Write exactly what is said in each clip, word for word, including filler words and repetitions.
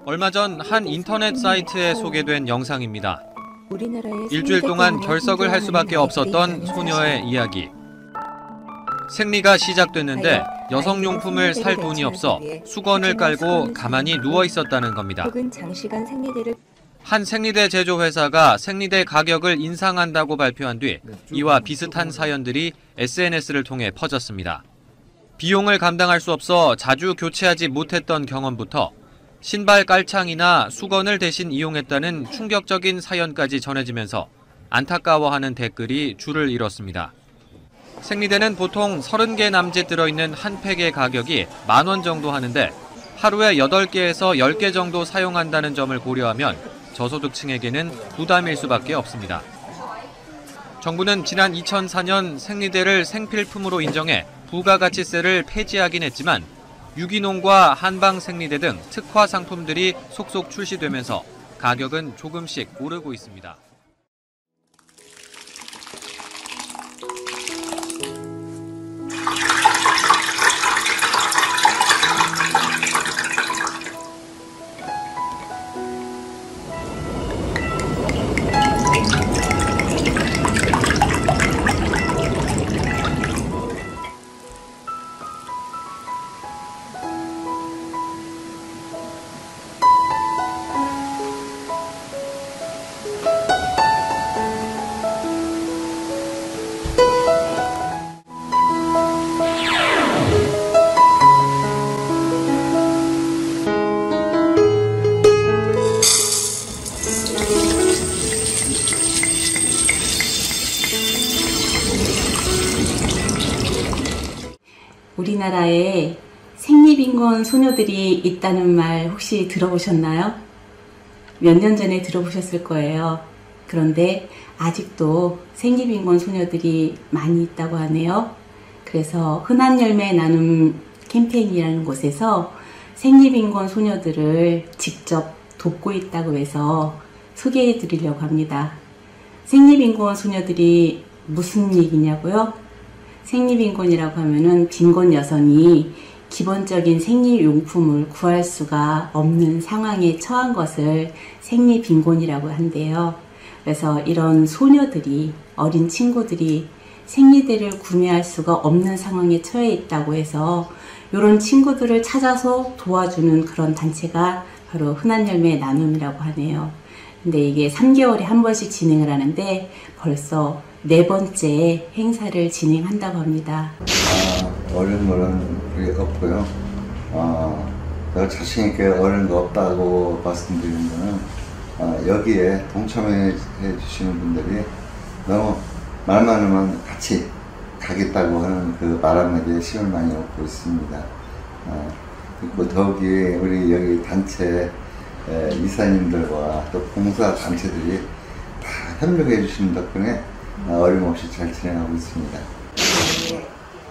얼마 전 한 인터넷 사이트에 소개된 영상입니다. 일주일 동안 결석을 할 수밖에 없었던 소녀의 이야기. 생리가 시작됐는데 여성용품을 살 돈이 없어 수건을 깔고 가만히 누워 있었다는 겁니다. 한 생리대 제조회사가 생리대 가격을 인상한다고 발표한 뒤 이와 비슷한 사연들이 에스엔에스를 통해 퍼졌습니다. 비용을 감당할 수 없어 자주 교체하지 못했던 경험부터 신발 깔창이나 수건을 대신 이용했다는 충격적인 사연까지 전해지면서 안타까워하는 댓글이 줄을 이뤘습니다. 생리대는 보통 서른 개 남짓 들어있는 한 팩의 가격이 만 원 정도 하는데 하루에 여덟 개에서 열 개 정도 사용한다는 점을 고려하면 저소득층에게는 부담일 수밖에 없습니다. 정부는 지난 이천사 년 생리대를 생필품으로 인정해 부가가치세를 폐지하긴 했지만 유기농과 한방 생리대 등 특화 상품들이 속속 출시되면서 가격은 조금씩 오르고 있습니다. 우리나라에 생리빈곤 소녀들이 있다는 말 혹시 들어보셨나요? 몇 년 전에 들어보셨을 거예요. 그런데 아직도 생리빈곤 소녀들이 많이 있다고 하네요. 그래서 흔한 열매 나눔 캠페인이라는 곳에서 생리빈곤 소녀들을 직접 돕고 있다고 해서 소개해 드리려고 합니다. 생리빈곤 소녀들이 무슨 얘기냐고요? 생리빈곤이라고 하면은 빈곤 여성이 기본적인 생리용품을 구할 수가 없는 상황에 처한 것을 생리빈곤이라고 한대요. 그래서 이런 소녀들이, 어린 친구들이 생리대를 구매할 수가 없는 상황에 처해 있다고 해서 이런 친구들을 찾아서 도와주는 그런 단체가 바로 흔한 열매 나눔이라고 하네요. 근데 이게 삼 개월에 한 번씩 진행을 하는데 벌써 네 번째 행사를 진행한다고 합니다. 아, 어려운 거는 우리 없고요. 아, 내가 자신있게 어려운 거 없다고 말씀드리는 거는 아, 여기에 동참해 주시는 분들이 너무 말만 하면 같이 가겠다고 하는 그 말 한마디에 힘을 많이 얻고 있습니다. 아, 그리고 더욱이 우리 여기 단체 에, 이사님들과 또 봉사 단체들이 다 협력해 주시는 덕분에 어림없이 잘 진행하고 있습니다. 네.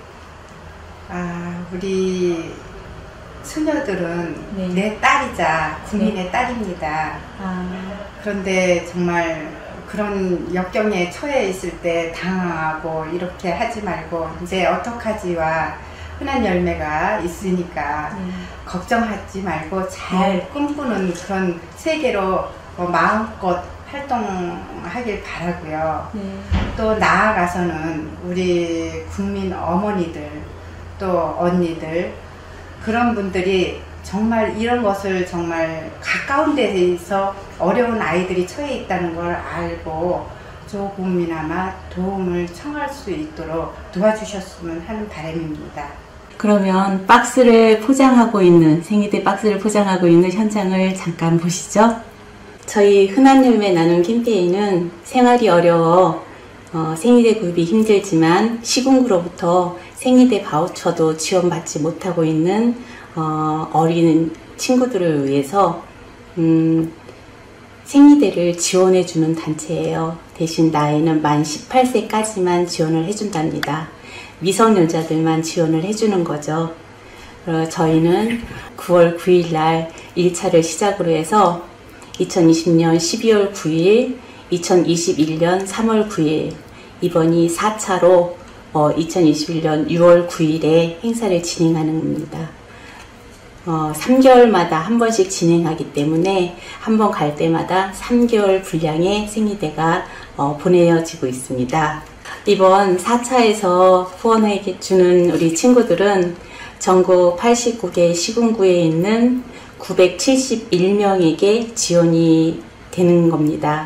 아, 우리 수녀들은 네. 내 딸이자 국민의 네. 딸입니다. 아. 그런데 정말 그런 역경에 처해 있을 때 당황하고 이렇게 하지 말고 이제 어떡하지와 흔한 열매가 있으니까 네. 걱정하지 말고 잘 네. 꿈꾸는 그런 세계로 어, 마음껏 활동하길 바라고요. 네. 또 나아가서는 우리 국민 어머니들 또 언니들 그런 분들이 정말 이런 것을 정말 가까운 데서 어려운 아이들이 처해 있다는 걸 알고 조금이나마 도움을 청할 수 있도록 도와주셨으면 하는 바람입니다. 그러면 박스를 포장하고 있는, 생리대 박스를 포장하고 있는 현장을 잠깐 보시죠. 저희 흔한 열매 나눔 캠페인은 생활이 어려워 어, 생리대 구입이 힘들지만 시군구로부터 생리대 바우처도 지원받지 못하고 있는 어, 어린 친구들을 위해서 음, 생리대를 지원해주는 단체예요. 대신 나이는 만 열여덟 세까지만 지원을 해준답니다. 미성년자들만 지원을 해주는 거죠. 어, 저희는 구월 구일 날 일 차를 시작으로 해서 이천이십 년 십이월 구일, 이천이십일 년 삼월 구일, 이번이 사 차로 어, 이천이십일 년 유월 구일에 행사를 진행하는 겁니다. 어, 삼 개월마다 한 번씩 진행하기 때문에 한 번 갈 때마다 삼 개월 분량의 생리대가 어, 보내지고 있습니다. 이번 사 차에서 후원해 주는 우리 친구들은 전국 팔십구 개 시군구에 있는 구백칠십일 명에게 지원이 되는 겁니다.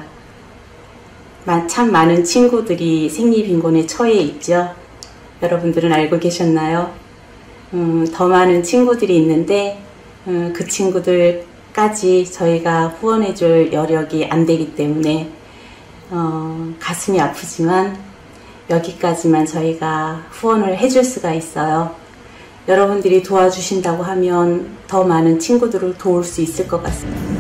참 많은 친구들이 생리빈곤에 처해 있죠. 여러분들은 알고 계셨나요? 음, 더 많은 친구들이 있는데 음, 그 친구들까지 저희가 후원해줄 여력이 안 되기 때문에 어, 가슴이 아프지만 여기까지만 저희가 후원을 해줄 수가 있어요. 여러분들이 도와주신다고 하면 더 많은 친구들을 도울 수 있을 것 같습니다.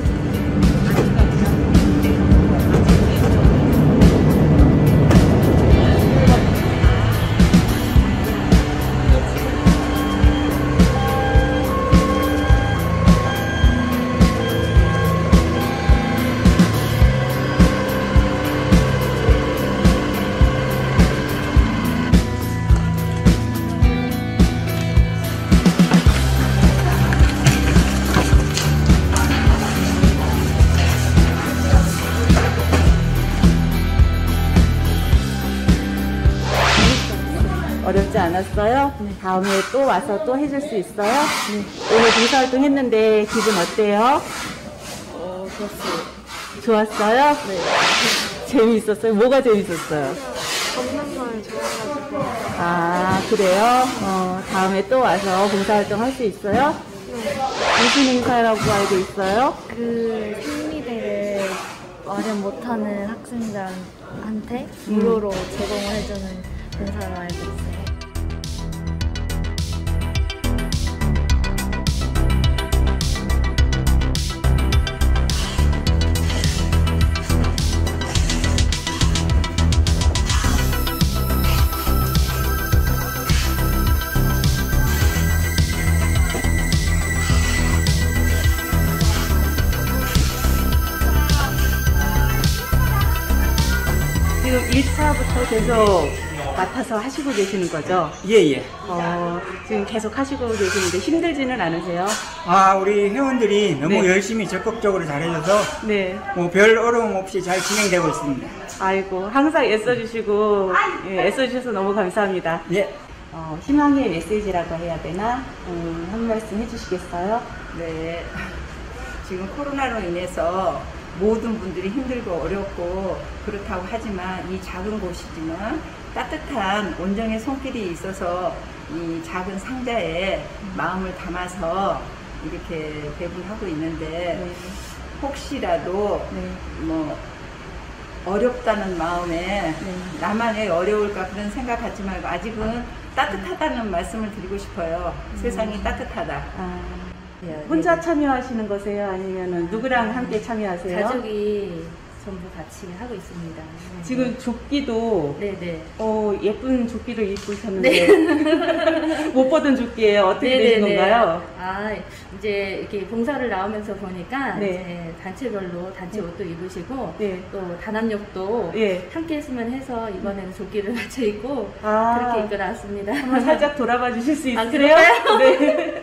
어렵지 않았어요? 네. 다음에 또 와서 또 해줄 수 있어요? 네. 오늘 봉사활동 했는데 기분 어때요? 어, 좋았어요. 좋았어요? 네. 재미있었어요? 뭐가 재밌었어요? 걷는 걸 좋아해가지고. 아, 그래요? 어, 다음에 또 와서 봉사활동 할 수 있어요? 네. 무슨 행사라고 알고 있어요? 그 생리대를 마련 못하는 학생들한테 무료로 음. 제공을 해주는 봉사로 알고 있어요. 지금 일 차부터 계속 맡아서 하시고 계시는 거죠? 예, 예. 어, 지금 계속 하시고 계시는데 힘들지는 않으세요? 아, 우리 회원들이 너무 네. 열심히 적극적으로 잘해줘서 네. 뭐 별 어려움 없이 잘 진행되고 있습니다. 아이고, 항상 애써주시고, 예, 애써주셔서 너무 감사합니다. 예. 어, 희망의 메시지라고 해야 되나? 음, 한 말씀 해주시겠어요? 네. 지금 코로나로 인해서 모든 분들이 힘들고 어렵고 그렇다고 하지만 이 작은 곳이지만 따뜻한 온정의 손길이 있어서 이 작은 상자에 마음을 담아서 이렇게 배분하고 있는데 네. 혹시라도 네. 뭐 어렵다는 마음에 네. 나만의 어려울까 그런 생각하지 말고 아직은 따뜻하다는 말씀을 드리고 싶어요. 음. 세상이 따뜻하다. 아, 예, 혼자 네. 참여하시는 거세요? 아니면 누구랑 함께 참여하세요? 가족이 전부 같이 하고 있습니다. 네. 지금 조끼도 네네. 어, 예쁜 조끼를 입으셨는데 못 보던 조끼예요. 어떻게 되신 네네네. 건가요? 아 이제 이렇게 봉사를 나오면서 보니까 네. 이제 단체별로 단체 옷도 입으시고 네. 또 단합력도 예. 함께 했으면 해서 이번에는 조끼를 맞춰 입고 아. 그렇게 입고 나왔습니다. 한번 살짝 돌아봐 주실 수 아, 있으세요? 그럴까요? 네.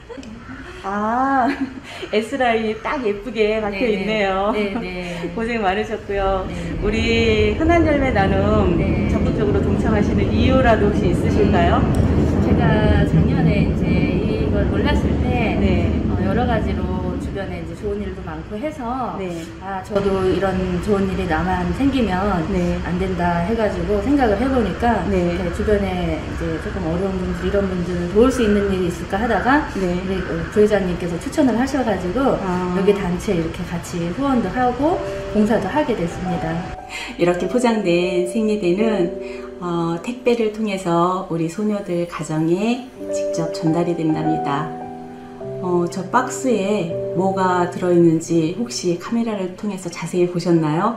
아, S라인이 딱 예쁘게 박혀 네네. 있네요. 네네. 고생 많으셨고요. 네. 우리 흔한열매 나눔 네. 적극적으로 동참하시는 이유라도 혹시 있으실까요? 제가 작년에 이제 이걸 몰랐을 때 네. 어, 여러 가지로 주변에 이제 좋은 일도 많고 해서 네. 아 저도 이런 좋은 일이 나만 생기면 네. 안 된다 해가지고 생각을 해보니까 네. 이렇게 주변에 이제 조금 어려운 분들 이런 분들 도울 수 있는 일이 있을까 하다가 네. 우리 부회장님께서 추천을 하셔가지고 아. 여기 단체 이렇게 같이 후원도 하고 봉사도 하게 됐습니다. 이렇게 포장된 생리대는 어, 택배를 통해서 우리 소녀들 가정에 직접 전달이 된답니다. 어, 저 박스에 뭐가 들어있는지 혹시 카메라를 통해서 자세히 보셨나요?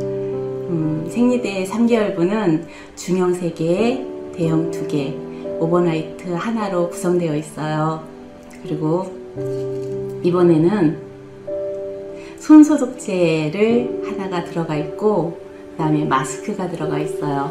음, 생리대 삼 개월분은 중형 세 개, 대형 두 개, 오버나이트 하나로 구성되어 있어요. 그리고 이번에는 손소독제를 하나가 들어가 있고 그 다음에 마스크가 들어가 있어요.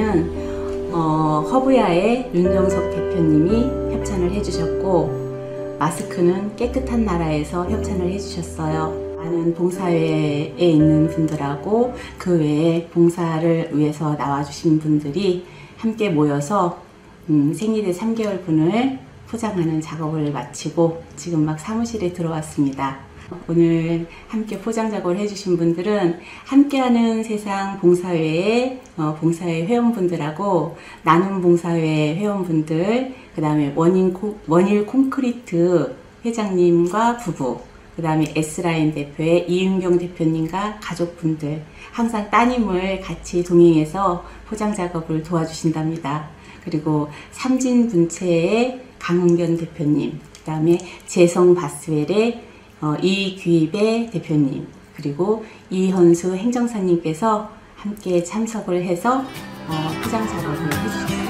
손소독제는 어, 허브야의 윤정석 대표님이 협찬을 해주셨고 마스크는 깨끗한 나라에서 협찬을 해주셨어요. 많은 봉사회에 있는 분들하고 그 외에 봉사를 위해서 나와주신 분들이 함께 모여서 음, 생리대 삼 개월분을 포장하는 작업을 마치고 지금 막 사무실에 들어왔습니다. 오늘 함께 포장 작업을 해주신 분들은 함께하는 세상 봉사회의 어, 봉사회 회원분들하고 나눔 봉사회 회원분들, 그 다음에 원인 코, 원일 콘크리트 회장님과 부부, 그 다음에 S라인 대표의 이윤경 대표님과 가족분들, 항상 따님을 같이 동행해서 포장 작업을 도와주신답니다. 그리고 삼진분체의 강은견 대표님, 그 다음에 재성바스웰의 어, 이귀배 대표님, 그리고 이현수 행정사님께서 함께 참석을 해서 어, 포장 작업을 해주셨습니다.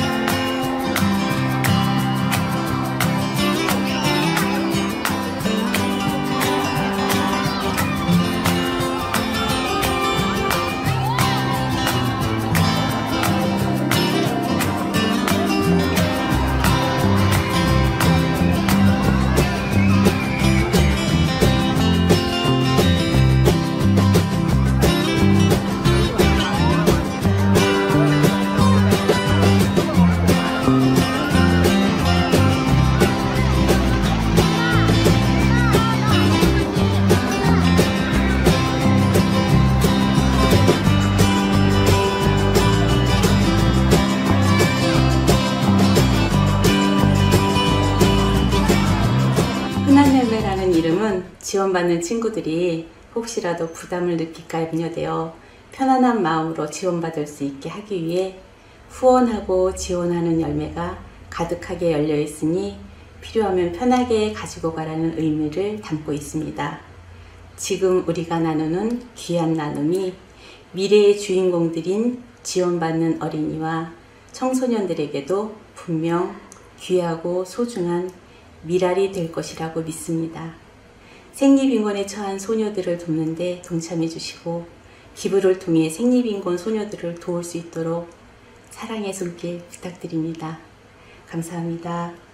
흔한열매라는 이름은 지원받는 친구들이 혹시라도 부담을 느낄까 염려되어 편안한 마음으로 지원받을 수 있게 하기 위해 후원하고 지원하는 열매가 가득하게 열려 있으니 필요하면 편하게 가지고 가라는 의미를 담고 있습니다. 지금 우리가 나누는 귀한 나눔이 미래의 주인공들인 지원받는 어린이와 청소년들에게도 분명 귀하고 소중한 미랄이 될 것이라고 믿습니다. 생리빈곤에 처한 소녀들을 돕는 데 동참해 주시고 기부를 통해 생리빈곤 소녀들을 도울 수 있도록 사랑의 손길 부탁드립니다. 감사합니다.